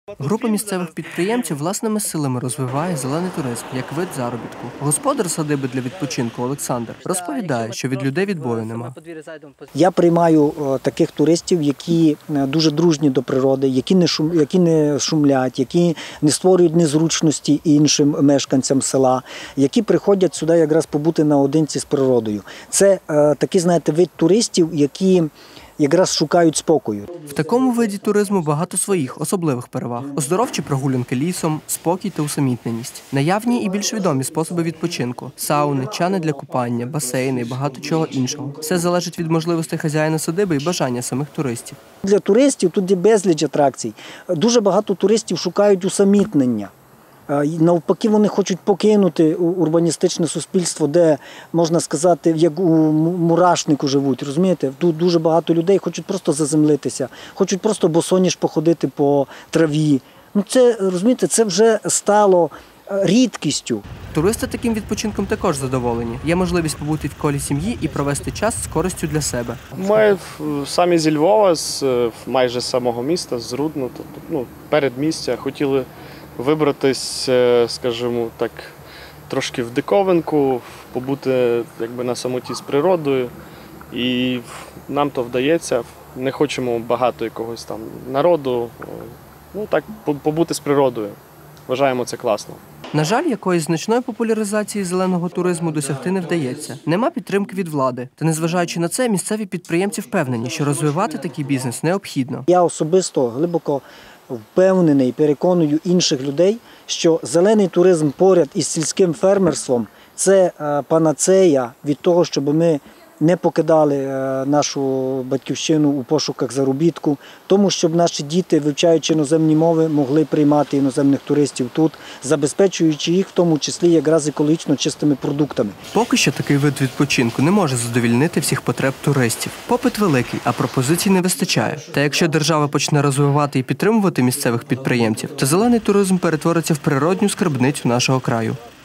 Група місцевих підприємців власними силами розвиває зелений туризм як вид заробітку. Господар садиби для відпочинку Олександр розповідає, що від людей відбою нема. Я приймаю таких туристів, які дуже дружні до природи, які не шумлять, які не створюють незручності іншим мешканцям села, які приходять сюди якраз побути наодинці з природою. Це такий, знаєте, вид туристів, які якраз шукають спокою. В такому виді туризму багато своїх особливих переваг. Оздоровчі прогулянки лісом, спокій та усамітненість. Наявні і більш відомі способи відпочинку – сауни, чани для купання, басейни і багато чого іншого. Все залежить від можливостей хазяїна садиби і бажання самих туристів. Для туристів тут є безліч атракцій. Дуже багато туристів шукають усамітнення. Навпаки, вони хочуть покинути урбаністичне суспільство, де, можна сказати, як у мурашнику живуть, розумієте? Тут дуже багато людей хочуть просто заземлитися, хочуть просто босоніж походити по траві. Це, розумієте, це вже стало рідкістю. Туристи таким відпочинком також задоволені. Є можливість побути в колі сім'ї і провести час з користю для себе. Ми самі зі Львова, майже з самого міста, з Рудно, передмістя, хотіли вибратись, скажімо так, трошки в диковинку, побути якби на самоті з природою. І нам то вдається, не хочемо багато якогось там народу, так побути з природою. Вважаємо це класно. На жаль, якоїсь значної популяризації зеленого туризму досягти не вдається. Нема підтримки від влади. Та незважаючи на це, місцеві підприємці впевнені, що розвивати такий бізнес необхідно. Я особисто глибоко впевнений і переконую інших людей, що зелений туризм поряд із сільським фермерством – це панацея від того, щоб ми не покидали нашу батьківщину у пошуках заробітку, тому щоб наші діти, вивчаючи іноземні мови, могли приймати іноземних туристів тут, забезпечуючи їх в тому числі якраз екологічно чистими продуктами. Поки що такий вид відпочинку не може задовільнити всіх потреб туристів. Попит великий, а пропозицій не вистачає. Та якщо держава почне розвивати і підтримувати місцевих підприємців, то зелений туризм перетвориться в природню скарбницю нашого краю.